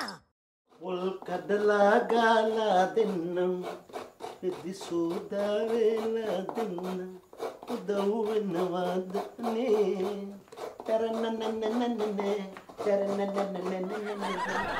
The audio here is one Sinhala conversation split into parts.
පොල් කඩලා ගාලා දෙන්නම් එදි සූදා වේලා දෙන්නම් උදව් වෙනවද නේ තරනනනනනනේ තරනනනනනනේ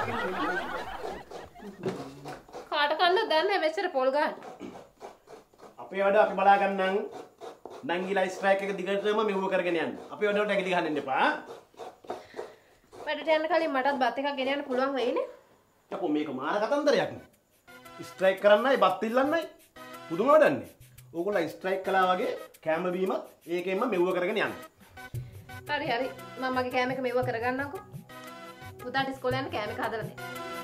කාට කන්න දැන් මෙච්චර පොල් ගන්න අපේ වැඩ අපි බලා ගන්නම් නංගිලා ස්ට්‍රයික් එක දිගටම මෙව කරගෙන යන්න අපේ වැඩ වලට ඇගිලි ගන්න එන්න එපා වැඩට යන්න කලින් මටත් බත් එකක් ගෙන යන්න පුළුවන් වෙයිනේ යකෝ මේක මාර කතන්දරයක් නේ ස්ට්‍රයික් කරන්නයි බත් ඉල්ලන්නයි පුදුම වැඩන්නේ ඕගොල්ලෝ ස්ට්‍රයික් කළා වගේ කැම බීමත් ඒකෙන්ම මෙව කරගෙන යන්න හරි හරි මම මගේ කෑම එක මෙව කරගන්නම්කෝ පුතාට ඉස්කෝලේ යන්න කෑම එක හදලා දෙන්න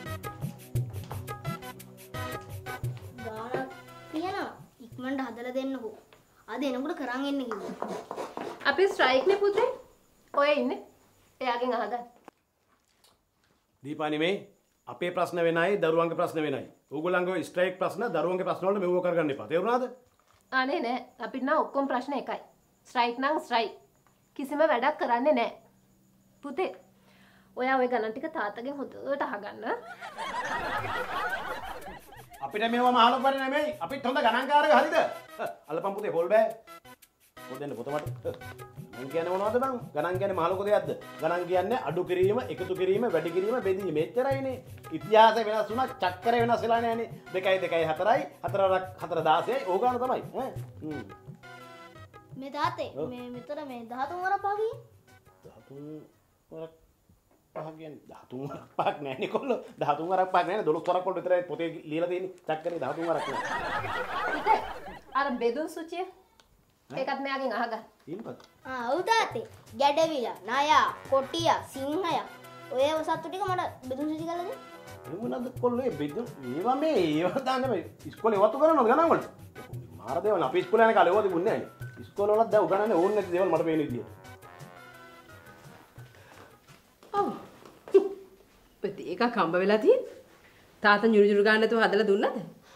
ගානක් තියනවා ඉක්මනට හදලා දෙන්නකෝ අද එනකොට කරන් එන්න කිව්වා අපි ස්ට්‍රයික් නේ පුතේ ඔය ඉන්නේ එයාගෙන් අහගන්න දීපානි මේ අපේ ප්‍රශ්න වෙනයි දරුවන්ගේ ප්‍රශ්න වෙනයි ඕගොල්ලන්ගේ ස්ට්‍රයික් ප්‍රශ්න දරුවන්ගේ ප්‍රශ්න වලට මෙව කරගන්න එපා තේරුණාද අනේ නෑ අපිට නම් ඔක්කොම ප්‍රශ්න එකයි ස්ට්‍රයික් නම් ස්ට්‍රයික් කිසිම වැඩක් කරන්නේ නෑ පුතේ ඔයා ওই ගණන් ටික තාත්තගෙන් හොඳට අහගන්න අපිට මේවම අහලා බලන්න නෙමෙයි අපිත් හොඳ ගණන්කාරයෝ හරිද අල්ලපන් පුතේ හොල් බෑ පොත් දෙන්න පොත මට මං කියන්නේ මොනවද බං ගණන් කියන්නේ මහ ලොකු දෙයක්ද ගණන් කියන්නේ අඩු කිරීම එකතු කිරීම වැඩි කිරීම බෙදීම මෙච්චරයිනේ ඉතිහාසය වෙනස් වුණා චක්‍රය වෙනස් වෙලා නෑනේ 2 2 4යි 4 4 16යි ඕගාන තමයි ඈ මේ තාත්තේ මේ මෙතන මේ 13 වර පහකින් 13 වරක් පහ කියන්නේ 13 වරක් පහක් නෑනේ කොල්ලෝ 13 වරක් පහක් නෑනේ 12 වරක් වල විතරයි පොතේ ලියලා තියෙන්නේ චක්‍රේ 13 වරක් නෑ පුතේ අර බෙදුන් සුචිය ඒකත් මෙයාගෙන් අහගන්න තියෙනවද ඔව් තාත්තේ ගැඩවිලා නයා කොටියා සිංහයා ඔය සත්තු ටික මට බෙදුම් සුචි කරලා දෙන්න ඒ මොනවද කොල්ලෝ මේ බෙදුම් මේවා මේ ඒවා දාන්නේ මේ ඉස්කෝලේ වතු කරනවද ගණන් වලට මාර දේවල් අපි ඉස්කෝලේ යන කාලේ ඒවා තිබුණේ නෑනේ ඉස්කෝලේ වලත් දැන් උගන්නන්නේ ඕනේ නැති දේවල් මට පේන විදියට ඔව් පුතේ එක කම්බ වෙලා තියෙන්නේ තාත්තා ñුරු ගන්න නැතුව හදලා දුන්නද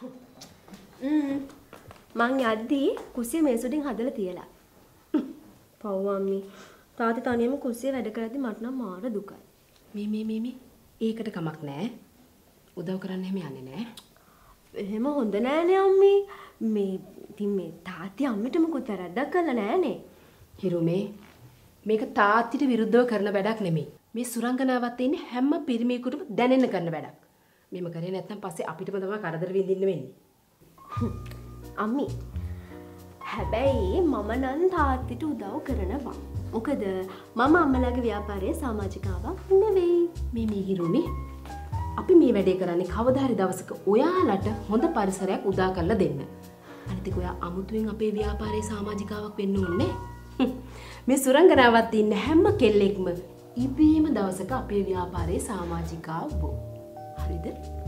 මං යද්දී කුස්සිය මේසුඩින් හදලා තියලා. පව් අම්මි. තාත්තේ තනියම කුස්සිය වැඩ කරද්දි මට නම් මාර දුකයි. මේ ඒකට කමක් නැහැ. උදව් කරන්න එහෙම යන්නේ නැහැ. එහෙම හොඳ නෑනේ අම්මි. මේ ඉතින් මේ තාත්ති අම්මිට මොකුත් වැරද්දක් කළා නෑනේ. හිරුමේ මේක තාත්තිට විරුද්ධව කරන වැඩක් නෙමෙයි. මේ සුරංගනාවත් ඉන්නේ හැම පිරිමියෙකුටම දැනෙන්න කරන වැඩක්. මෙහෙම කරේ නැත්නම් පස්සේ අපිටම තමයි කරදර විඳින්න වෙන්නේ. අම්මි හැබැයි මම නම් තාත්තිට උදව් කරනවා. මොකද මම අම්මලාගේ ව්‍යාපාරයේ සමාජිකාවක් නෙවෙයි. මේ හිරුමේ අපි මේ වැඩේ කරන්නේ කවදා හරි දවසක ඔයාලට හොඳ පරිසරයක් උදා කරලා දෙන්න. අනිත් එක ඔයා අමුතුවෙන් අපේ ව්‍යාපාරයේ සමාජිකාවක් වෙන්න ඕනේ. මේ සුරංගනාවත් ඉන්න හැම කෙල්ලෙක්ම ඉබේම දවසක අපේ ව්‍යාපාරයේ සමාජිකාවෝ. හරිද?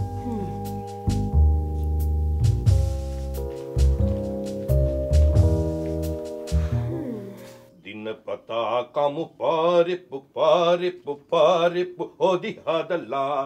දිනපතා කමු පාරිප්පු හොදි හදලා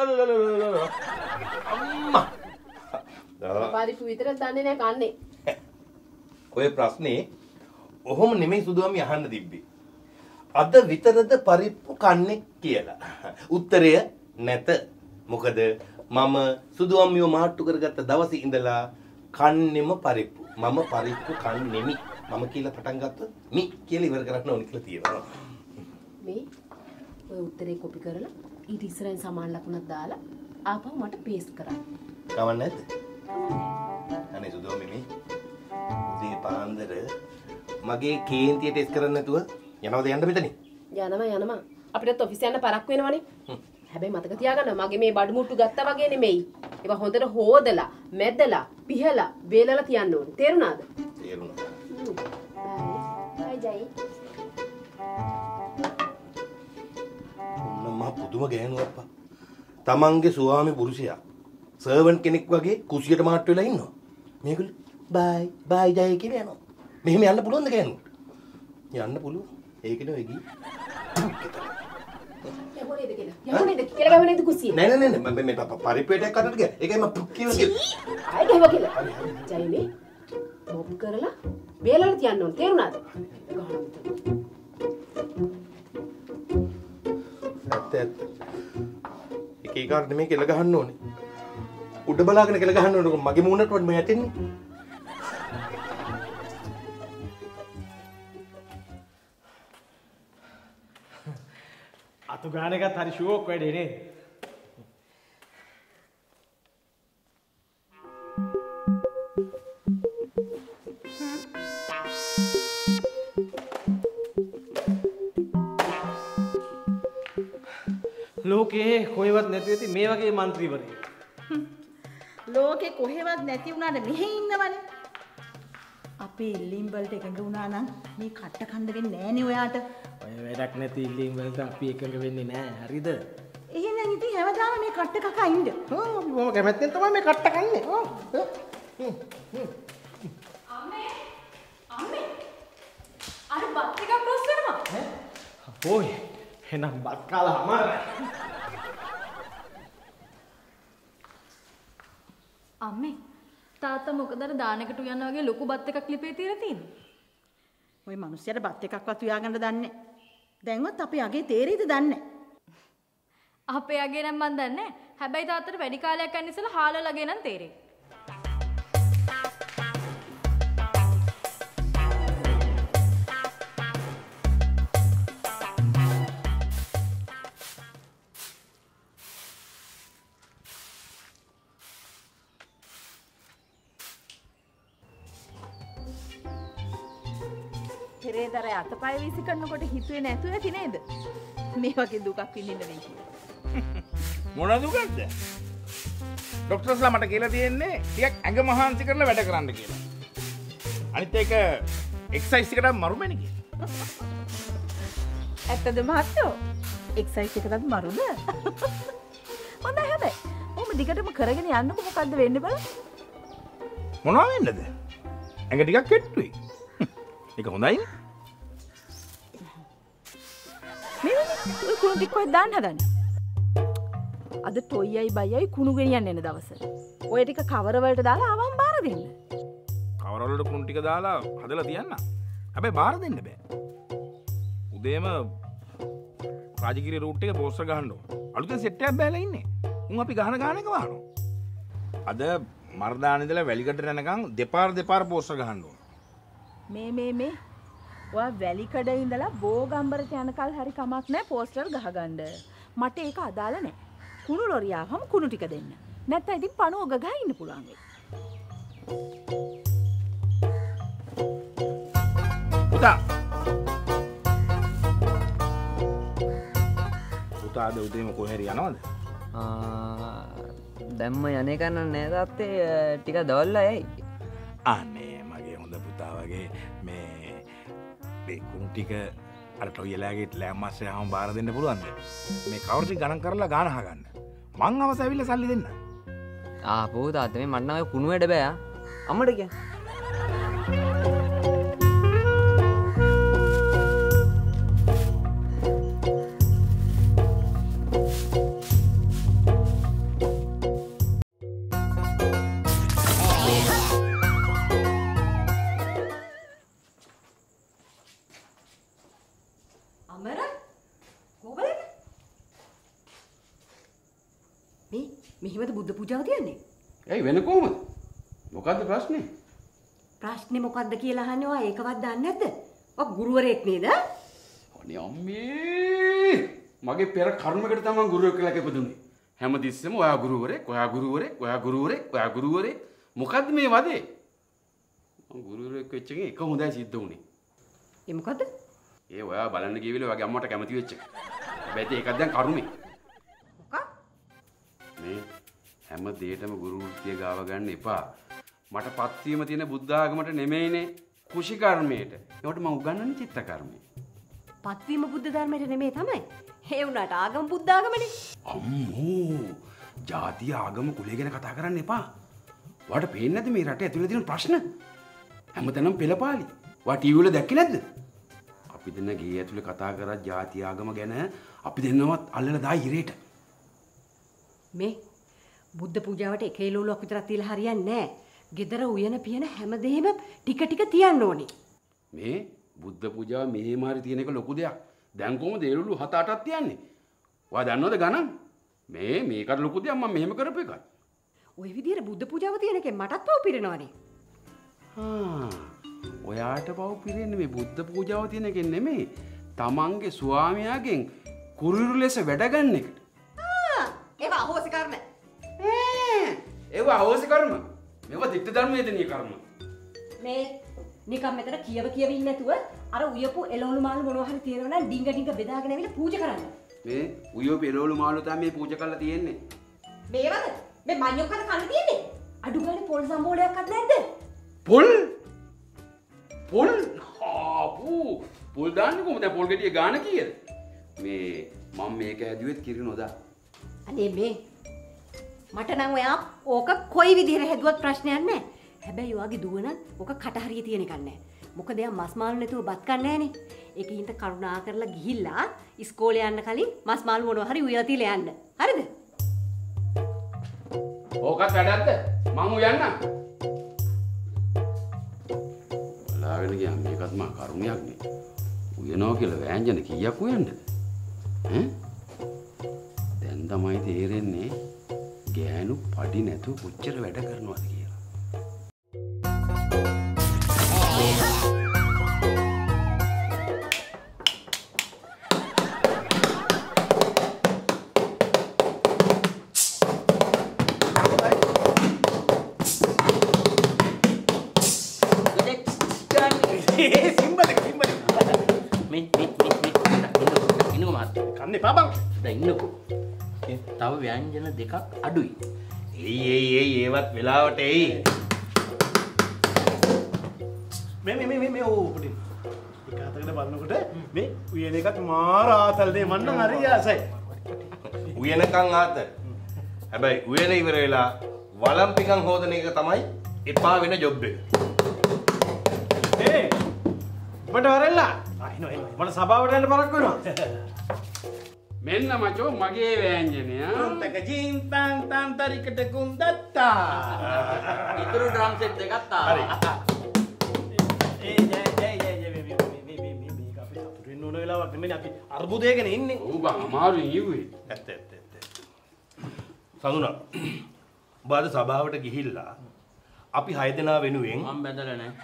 අම්මා පාරිප්පු විතරක් දන්නේ නැහැ කන්නේ. ඔය ප්‍රශ්නේ ඔහොම නෙමෙයි සුදුවම්මි අහන්න තිබ්බේ. අද විතරද පරිප්පු කන්නේ කියලා. උත්තරය නැත. මොකද මම සුදුවම්මිව මාට්ටු කරගත්ත දවසේ ඉඳලා කන්නෙම පරිප්පු. මම පරිප්පු කන්නෙමි. මම කියලා පටන් ගත්තොත් මි කියලා ඉවර කරන්න ඕනි කියලා තියෙනවා. මේ ඔය උත්තරේ කොපි කරලා ඊට ඉස්සරහින් සමාන ලකුණක් දාලා ආපහු මට පේස්ට් කරන්න. කවන්න නැද්ද? අනේ සුදුවම්මි මේ උදේ පාන්දර මගේ කේන්තිය ටෙස්ට් කරන්න නැතුව යනවද යන්න මෙතනින්? යනවා. අපිටත් ඔෆිස් යන්න පරක් වෙනවනේ. හැබැයි මතක තියාගන්න මගේ මේ බඩු මුට්ටු ගත්තා වගේ නෙමෙයි. ඒවා හොඳට හොදලා, මැදලා, පිහලා, වේලලා තියන්න ඕනේ. තේරුණාද? තේරුණා. බයි ජයි. මම පුදුම ගෑනු අප්පා. තමන්ගේ ස්වාමි පුරුෂයා සර්වන්ට් කෙනෙක් වගේ කුසියට මාට්ටු වෙලා ඉන්නවා. මේගොල්ලෝ බයි ජයි කියලා යනවා. මෙහෙම යන්න පුළුවන්ද ගෑනුට? යන්න පුළුවන්. ඒකනේ ඔය ගියේ. යමුනේද කියලා ගමනේද කුසිය. නෑ මම මේ පරිප්පේටයක් කඩට ගියා. ඒකයි මම පුක් කියලා කිව්වේ. ආයි ගහුවා කියලා. ජයි මේ මොප් කරලා වේලලා තියන්න ඕනේ. තේරුණාද? ඇත්ත. කීකාරට මේ කෙල ගහන්න ඕනේ. උඩ බලාගෙන කෙල ගහන්න ඕනේ. මගේ මූණට වඩා මේ යටින්නේ. අතු ගාන එකත් හරි ෂෝක් වැඩේ නේද? ලෝකේ කොහෙවත් නැති වෙති මේ වගේ മന്ത്രിවරයෙක්. ලෝකේ කොහෙවත් නැති වුණාට මෙහෙ ඉන්නවනේ. අපි ඉල්ලීම් වලට එකඟ වුණා නම් මේ කට්ට කන්න වෙන්නේ නෑනේ ඔයාට. ඔය වැඩක් නැති ඉල්ලීම් වලට අපි එකඟ වෙන්නේ නෑ. හරිද? එහෙනම් ඉතින් හැමදාම මේ කට්ට කකා ඉන්න. ඔව් අපි බොහොම කැමැත්තෙන් තමයි මේ කට්ට කන්නේ. ඔව්. අම්මේ අර බත් එකක් රොස් වෙනවා. ඕයි. එහෙනම් බත් කාලා අමාරයි. අම්මේ තාත්තා මොකද අර දානකට උයන්න වගේ ලොකු බත් එකක් ලිපේ තියලා තියෙන්නේ? ওই මිනිස්සුන්ට බත් එකක්වත් උයාගන්න දන්නේ නැහැ. දැන්වත් අපි අගේ තේරෙයිද දන්නේ නැහැ. අපේ අගේ නම් මන් දන්නේ නැහැ. හැබැයි තාත්තට වැඩි කාලයක් යන ඉස්සලා හාලලගේ නම් තේරෙයි. පෙරේදර අතපය වීසි කරනකොට හිතුවේ නැතුව ඇති නේද? මේ වගේ දුකක් විඳින්න වෙයි කියලා. මොන දුකක්ද? ડોක්ටර්ස්ලා මට කියලා තියෙන්නේ ටිකක් ඇඟ මහන්සි කරලා වැඩ කරන්න කියලා. අනිත් එක එක්සර්සයිස් එකට මරුමනේ කියලා. ඇත්තද මහත්තයෝ? එක්සර්සයිස් එකටත් මරුද? හොඳයි හැබැයි. ඔහොම දිගටම කරගෙන යන්නකො මොකද්ද වෙන්නේ බලන්න. මොනවා වෙන්නද? ඇඟ ටිකක් කෙට්ටුයි. ඒක හොඳයිනේ. මේ ඔය කුණු ටික කොහෙද දාන්න හදන්නේ? අද ටොයියයි බයයි කුණු ගෙනියන්න එන දවස. ඔය ටික කවර වලට දාලා ආවම බාර දෙන්න. කවර වලට කුණු ටික දාලා හදලා තියන්න. හැබැයි බාර දෙන්න බෑ. උදේම රාජගිරිය රූට් එකේ පෝස්ටර් ගහන්න ඕන. අලුතෙන් සෙට් එකක් බෑලා ඉන්නේ. උන් අපි ගහන එක වහනවා. අද මර්දාන ඉඳලා වැලිකඩට යනකම් දෙපාර පෝස්ටර් ගහන්න ඕන. මේ ඔයා වැලිකඩ ඉඳලා බෝගම්බරට යනකල් හරි කමක් නැහැ පෝස්ටර් ගහගන්න. මට ඒක අදාළ නැහැ. කුණු ලොරිය ආවම කුණු ටික දෙන්න. නැත්නම් ඉතින් පණුව ගගා ඉන්න පුළුවන් වෙයි. පුතා අද උදේම කොහේ හරි යනවද? දැම්ම යන්නේ කන්න නෑ තාත්තේ ටික දවල්ලා යයි. අනේ මගේ හොඳ පුතා වගේ මේ කුණු ටික අර ටොයිලාගේ ලෑම්මස්සේ ආවම බාර දෙන්න පුළුවන්ද? මේ කවුරු ටික ගණන් කරලා ගාන අහගන්න. මං අවස ඇවිල්ලා සල්ලි දෙන්න. ආපෝ තාත්තා මේ මන්න ඔය කුණු වැඩ බෑ. අම්මට කියන්න. මෙහෙමද බුද්ධ පූජාව තියන්නේ? ඇයි වෙන කොහමද? මොකද්ද ප්‍රශ්නේ? ප්‍රශ්නේ මොකද්ද කියලා අහන්නේ ඔයා ඒකවත් දන්නේ නැද්ද? ඔය ගුරුවරයෙක් නේද? අනේ අම්මේ මගේ පෙර කර්මයකට තමයි ගුරුවරයෙක් කියලා ඉපදුනේ. හැමතිස්සෙම ඔයා ගුරුවරයෙක්, ඔයා ගුරුවරයෙක්, ඔයා ගුරුවරයෙක්, ඔයා ගුරුවරයෙක්. මොකද්ද මේ වදේ? මම ගුරුවරයෙක් වෙච්ච එකේ එක හොඳයි සිද්ධ වුනේ. ඒ මොකද්ද? ඒ ඔයා බලන්න ගිය වෙලේ ඔයාගේ අම්මට කැමති වෙච්ච එක. හැබැයි ඒකත් දැන් කරුමේ. මේ හැම දෙයකම ගුරු වෘත්තිය ගාව ගන්න එපා. මට පත්වීම තියෙන බුද්ධ ආගමට නෙමෙයිනේ කුෂි කර්මයට. ඒකට මම උගන්වන්නේ චිත්ත කර්මය. පත්වීම බුද්ධ ධර්මයට නෙමෙයි තමයි. ඒ වුණාට ආගම බුද්ධ ආගමනේ. අම්මෝ. ජාතිය ආගම කුලය ගැන කතා කරන්න එපා. ඔයාට පේන්නේ නැද්ද මේ රටේ ඇතුළේ තියෙන ප්‍රශ්න? හැමතැනම පෙළපාලි. ඔයා ටීවී වල දැක්කේ නැද්ද? අපි දෙන්න ගේ ඇතුළේ කතා කරා ජාතිය ආගම ගැන අපි දෙන්නවත් අල්ලලා දායි ඉරේට. මේ බුද්ධ පූජාවට එක එළවලුවක් විතරක් තියලා හරියන්නේ නැහැ. gedara උයන පියන හැමදේම ටික ටික තියන්න ඕනේ. මේ බුද්ධ පූජාව මෙහෙම හරි තියෙන එක ලොකු දෙයක්. දැන් කොහොමද එළවලු 7-8ක් තියන්නේ? ඔයා දන්නවද ගණන්? මේකට ලොකු දෙයක් මම මෙහෙම කරපු එකක්. ওই විදිහට බුද්ධ පූජාව තියෙන එකෙන් මටත් පව් පිරෙනවනේ. ඔයාට පව් පිරෙන්නේ මේ බුද්ධ පූජාව තියෙන එකෙන් නෙමෙයි. තමන්ගේ ස්වාමියාගෙන් කුරුරු ලෙස වැඩ ගන්න එකට. ඒවා අහෝසි කර්ම. ඒවා අහෝසි කර්ම. මේවා දිට්ඨ ධර්මයේදී කර්ම. මේ නිකම් මෙතන කියව ඉන්නේ නැතුව අර උයපු එළවලු මාළු මොනවා හරි තියෙනවා නම් ඩිංග ඩිංග බෙදාගෙන ඇවිල්ලා පූජා කරන්න. මේ උයපු එළවලු මාළු තමයි මේ පූජා කරලා තියෙන්නේ. මේවද? මේ මඤ්ඤොක්කද කන්න තියෙන්නේ? අඩු ගානේ පොල් සම්බෝලයක්වත් නැද්ද? පොල්? පොල් දාන්නේ කොහොමද? පොල් ගෙඩිය ගාන කීයද? මේ මම මේක හැදුවෙත් කිරි නොදා. අනේ මේ මට නම් ඔයා ඕක කොයි විදිහට හැදුවත් ප්‍රශ්නයක් නැහැ. හැබැයි ඔයාගේ දුවනත් ඕක කට හරිය තියෙන එකක් නැහැ. මොකද එයා මස් මාළු නැතුව බත් කන්නේ නැහනේ. ඒකින්ට කරුණා කරලා ගිහිල්ලා ඉස්කෝලේ යන්න කලින් මස් මාළු මොනවා හරි උයලා තියලා යන්න. හරිද? ඕකත් වැඩක්ද? මං උයන්නම්. බලාගෙන ගියා මේකත් මා කරුණයක් නේ. උයනවා කියලා වෑංජන කීයක් උයන්නද? දැන් තමයි තේරෙන්නේ ගෑනු පඩි නැතුව කොච්චර වැඩ කරනවද කියලා. තව ව්‍යංජන දෙකක් අඩුයි. ඒවත් වෙලාවට එයි. මේ ඕ පොඩි. එකකට බලනකොට මේ උයන එකත් මාර ආතල්නේ මන්න හරි ආසයි. උයනකන් ආත. හැබැයි උයන ඉවර වෙලා වලම්පිකන් හොදන එක තමයි එපා වෙන ජොබ් එක. ඔබට වරෙල්ලා. මට සභාවට යන්න පරක් වෙනවා. මෙන්න මචෝ මගේ වෑංජනය. තක ජීන්තන් තන් තරිකට කුන්දත්තා. ඉතුරු ඩ්‍රම් සෙට් දෙකක් තාවා. හරි. මේක අපි සතුටු වෙන්න ඕන වෙලාවක් නෙමෙයි අපි අර්බුදයකනේ ඉන්නේ. ඔව් බං අමාරුයි ඉව්වේ. ඇත්ත. සඳුනා. ඔබ අද සභාවට ගිහිල්ලා අපි 6 දෙනා වෙනුවෙන් මම බැඳලා නැහැ.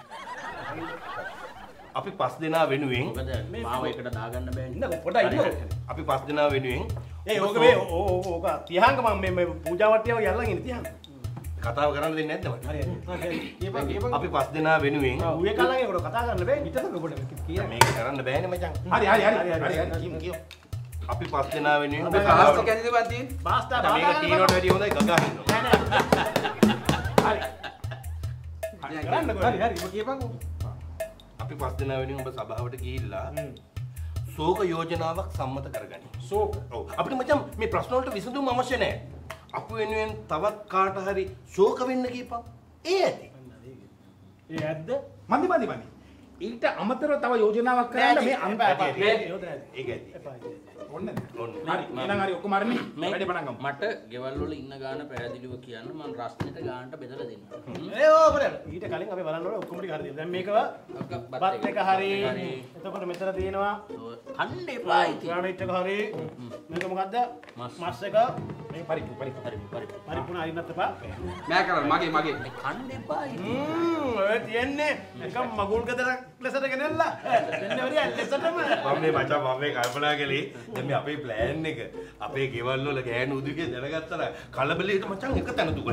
අපි 5 දෙනා වෙනුවෙන් මාව එකට දාගන්න බෑනේ. ඉන්න පොඩ්ඩක් ඉන්න. අපි 5 දෙනා වෙනුවෙන් ඕක මේ ඕක තියහංග මම මේ පූජා වට්ටියව යල්ලන් ඉන්නේ තියහංග. කතාව කරන්න දෙන්නේ නැද්ද මට? හරි. අපි 5 දෙනා වෙනුවෙන් ඌේ කල්ලන් ඒකට කතා කරන්න බෑ. හිතන්නක පොඩ්ඩක් කියලා. මේක කරන්න බෑනේ මචං. හරි. කියමු. අපි 5 දෙනා වෙනුවෙන් අපි පාස්තා කැඳිද බන් තියෙන්නේ? පාස්තා මේක තීනෝට වැඩිය හොඳයි ගගා හින්නවා. හරි. කරන්නකෝ. හරි. ඔබ කියපන්කෝ. අපි 5 දෙනා වෙනුවෙන් ඔබ සභාවට ගිහිල්ලා ශෝක යෝජනාවක් සම්මත කරගනි. ශෝක. ඔව්. අපිට මචං මේ ප්‍රශ්න වලට විසඳුම් අවශ්‍ය නැහැ. අපි වෙනුවෙන් තවත් කාට හරි ශෝක වෙන්න කියපන්. ඒ ඇති. ඒ ඇද්ද? මන්දි. ඊට අමතරව තව යෝජනාවක් කරන්න මේ ඒක ඇති. ඔන්න. හරි. එහෙනම් හරි ඔක්කොම හරිනේ. වැඩේ පටන් ගමු. මට ගෙවල් වල ඉන්න ගාන පැහැදිලිව කියන්න මම රස්නෙට ගානට බෙදලා දෙන්නම්. ඊට කලින් අපි බලන්න ඕනේ ඔක්කොම ටික හරිද? දැන් මේක බත් එක හරි. එතකොට මෙතන තියෙනවා කන්න එපා ඉතින්. ග්‍රැනයිට් එක හරි. මේක මොකද්ද? මස් එක. මේ පරිප්පු. පරිප්පු නාරින්නත් එපා. මෑ කරන්න මගේ. කන්න එපා ඉතින්. ඔය තියන්නේ නිකම් මගුල් ගෙදරක් ලෙසට ගෙනල්ලා. දෙන්නේ හරි ඇල්ලෙසටම. මම මේ මචං මම මේ කල්පනා කළේ දැන් මේ අපේ ප්ලෑන් එක අපේ ගෙවල් වල ගෑනු උදුගේ දැනගත්තා නම් කලබලෙට මචං එක තැන දුවන.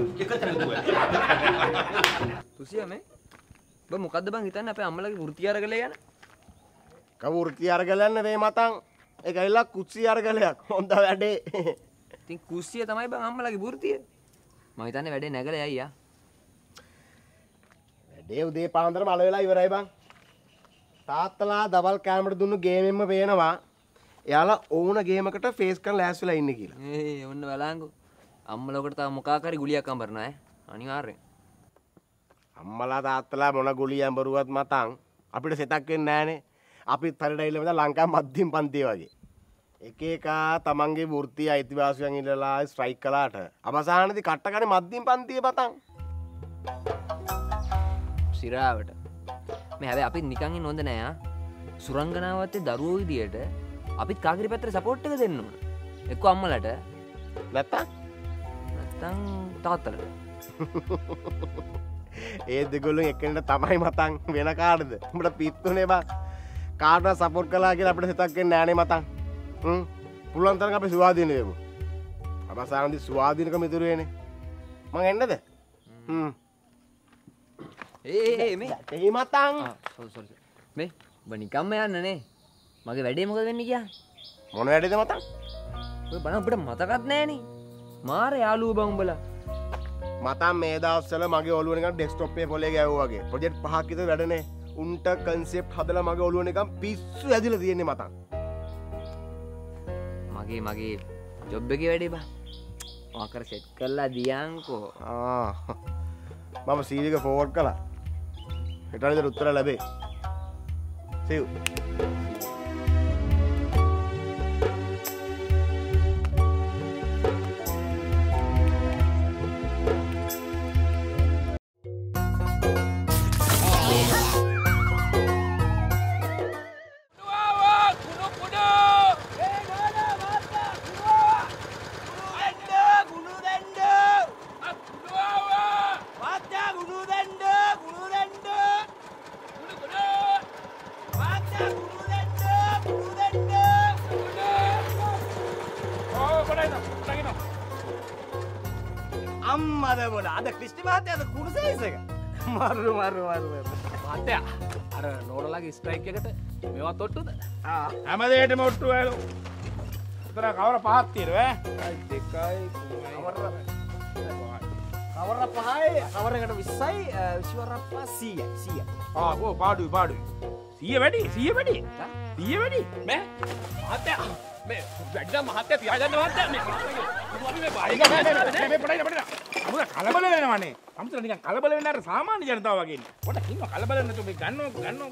තුසියා මේ ඔබ මොකද්ද බං හිතන්නේ අපේ අම්මලාගේ වෘත්ති අරගලේ යන? කවුර්ති අරගලන්න වේ මතන්. ඒක ඇවිල්ලා කුස්සිය අරගලයක්. හොඳ වැඩේ. ඉතින් කුස්සිය තමයි බං අම්මලාගේ වෘත්තිය. මම හිතන්නේ වැඩේ නැගලා යයියා. වැඩේ උදේ පාන්දරම අල වෙලා ඉවරයි බං. තාත්තලා දවල් කෑමට දුන්නු ගේමෙන්ම පේනවා. එයාලා ඕන ගේමකට ෆේස් කරලා ලෑස්තිලා ඉන්නේ කියලා. ඔන්න බලංගෝ. අම්මලකට තව මොකක් හරි ගුලියක් අඹරනවා ඈ. අනිවාර්යෙන්. අම්මලා තාත්තලා මොන ගුලිය අඹරුවත් මතන් අපිට සෙතක් වෙන්නේ නැහනේ. අපිත් හරියට ඉල්ලම දැන් ලංකාවේ මධ්‍යම පන්තිය වගේ. එක එක තමන්ගේ වෘත්ති අයිතිවාසිකම් ඉල්ලලා ස්ට්‍රයික් කළාට අවසානයේදී කට්ටකනේ මධ්‍යම පන්තිය පතන්. සිරාවට. මේ හැබැයි අපිත් නිකන් ඉන්න හොඳ නෑ ආ. සුරංගනාවත්තේ දරුවෝ විදියට අපිත් කාගිරි පැත්තට සපෝට් එක දෙන්න ඕන. එක්ක අම්මලට නැත්තම් තාත්තට. ඒ දෙගොල්ලෝ එක්කෙනෙක් තමයි මතන් වෙන කාටද? උඹට පිස්සුනේ බං. කාටවත් සපෝට් කළා කියලා අපිට හිතක් එන්නේ නෑනේ මතන්. පුළුවන් තරම් අපි ස්වාධීන වෙමු. අවසානදී ස්වාධීනකම ඉතුරු වෙන්නේ. මං එන්නද? මේ ඒ මතන්. සෝරි. මේ ඔබ නිකම්ම යන්න නේ. මගේ වැඩේ මොකද වෙන්නේ කියන්නේ? මොන වැඩේද මතන්? ඔය බණ අපිට මතකත් නෑනේ. මාර යාළුවෝ බං උඹලා. මතන් මේ දවස්වල මගේ ඔළුව නිකන් ඩෙස්ක්ටොප් එකේ පොලේ ගෑවුවා වගේ. ප්‍රොජෙක්ට් 5ක් විතර වැඩනේ. උන්ට කන්සෙප්ට් හදලා මගේ ඔළුව නිකන් පිස්සු ඇදිලා තියෙන්නේ මතන්. මගේ ජොබ් එකේ වැඩේ බං. ඔයාකර සෙට් කරලා දියන්කෝ. මම සීල් එක ෆෝවර්ඩ් කළා. හෙට විතර උත්තර ලැබේ. see you. අම්මද මොන අද ක්‍රිස්ටි මහත්තයාද කුණු සයිස් එක මරු මහත්තයා අර නෝරලාගේ ස්ට්‍රයික් එකට මේවා තොට්ටුද හැමදේටම ඔට්ටු වැලු උතර කවර පහක් තියෙනවා දෙකයි කවර පහයි කවරකට 20යි 20 රප්පා 100යි පාඩුයි 100 වැඩි මේ මහත්තයා මේ වැඩ මහත්තයා තියාගන්න මහත්තයා මේ අපි මේ බාරි මේ පඩින අමුද කලබල වෙනවනේ අමුතර නිකන් කලබල වෙන්න අර සාමාන්‍ය ජනතාව වගේ නේ පොඩ ඉන්න කලබල නැතු මේ ගන්නවකෝ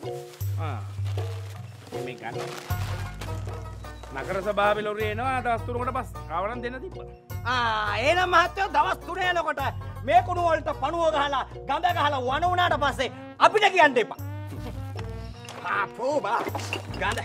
මේ ගන්න නගර සභාවේ ලොරිය එනවා දවස් 3කට පස්සේ කාවනම් දෙන්න තිබ්බා එහෙනම් මහත්තයෝ දවස් 3 යනකොට මේ කුණු වලට පණුව ගහලා ගඳ ගහලා වණ උනාට පස්සේ අපිට කියන්න එපා පෝබා ගඳ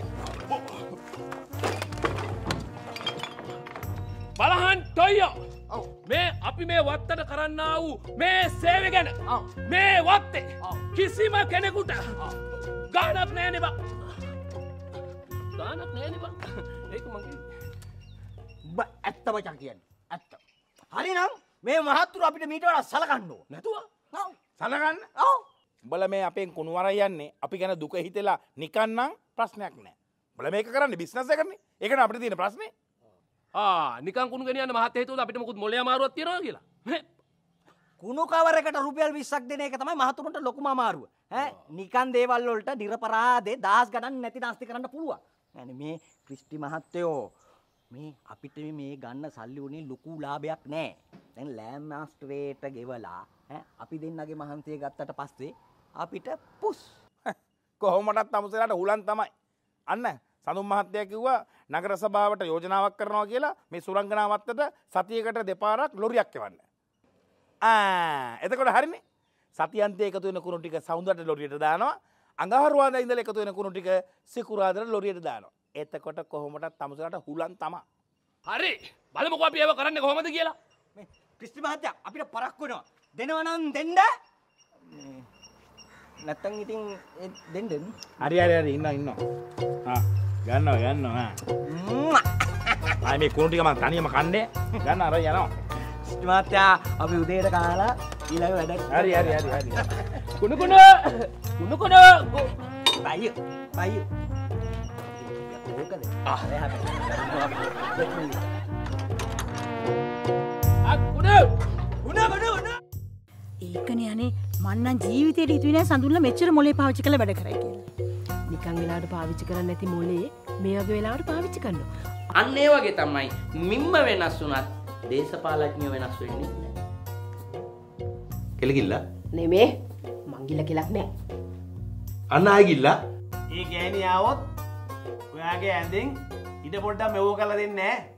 බලහන් ටොයියෝ මේ අපි මේ වත්තට කරන්නා වූ මේ සේවය ගැන මේ වත්තේ කිසිම කෙනෙකුට ගානක් නෑනේ බං ගානක් නෑනේ බං ඒක මගේ ඔබ ඇත්ත මචං කියන්නේ ඇත්ත හරිනම් මේ මහත්තුරු අපිට මීට වඩා සලකන්න ඕන නැතුව සලකන්න උඹලා මේ අපෙන් කුණු වරයි යන්නේ අපි ගැන දුක හිතලා නිකන් නම් ප්‍රශ්නයක් නෑ උඹලා මේක කරන්නේ බිස්නස් එකනේ ඒකනේ අපිට තියෙන ප්‍රශ්නේ නිකන් කුණු ගෙනියන්න මහත්තයා හිතුවද අපිට මොකුත් මොලේ අමාරුවක් තියනවා කියලා කුණු කවරයකට රුපියල් 20ක් දෙන එක තමයි මහතුරුන්ට ලොකුම අමාරුව නිකන් දේවල් වලට නිර්පරාදේ දහස් ගණන් නැති නාස්ති කරන්න පුළුවන් මේ ක්‍රිස්ටි මහත්තයෝ මේ අපිට මේ ගන්න සල්ලි උනේ ලොකු ලාභයක් නෑ දැන් ලෑම් මාස්ටරේට ගෙවලා අපි දෙන්නගේ මහන්සිය ගත්තට පස්සේ අපිට පුස් කොහොමඩත් අමුසලාට හුලන් තමයි අන්න සඳුන් මහත්තයා කිව්වා නගර සභාවට යෝජනාවක් කරනවා කියලා මේ සුරංගනා වත්තට සතියකට දෙපාරක් ලොරියක් එවන්න. එතකොට හරිනේ. සතියන්තයේ එකතු වෙන කුණු ටික සවුන්දට ලොරියට දානවා. අඟහරුවාදා ඉඳලා එකතු වෙන කුණු ටික සිකුරාදාට ලොරියට දානවා. එතකොට කොහොමඩත් අමුසලාට හුලන් තමයි. හරි. බලමුකෝ අපි ඒව කරන්නේ කොහොමද කියලා. මේ ක්‍රිස්ටි මහත්තයා අපිට පරක් වෙනවා. දෙනවා නම් දෙන්න. නැත්තම් ඉතින් දෙන්න. හරි ඉන්නවා. ගන්නවා ආයි මේ කුණු ටික මම තනියම කන්නේ ගන්න අර යනවා මහත්තයා අපි උදේට කාලා ඊළඟ වැඩ හරි කුණු බයිය ඕකද ඒකනේ අනේ මන්නම් ජීවිතේට හිතුවේ නෑ සඳුල්ලා මෙච්චර මොලේ පාවිච්චි කරලා වැඩ කරයි කියලා. නිකන් වෙලාවට පාවිච්චි කරන්නේ නැති මොලේ මේ වගේ වෙලාවට පාවිච්චි කරනවා. අන්න ඒ වගේ තමයි මිම්ම වෙනස් වුණත් දේශපාලඥයෝ වෙනස් වෙන්නේ නැහැ. කෙලගිල්ල නෙමේ මංගිල්ල කෙලක් නෑ. අන්න ආයෙ ගිල්ලා. ඒ ගෑණි ආවොත් ඔයාගේ ඇඳෙන් ඉඩ පොඩ්ඩක් මෙවෝ කරලා දෙන්නේ නැහැ.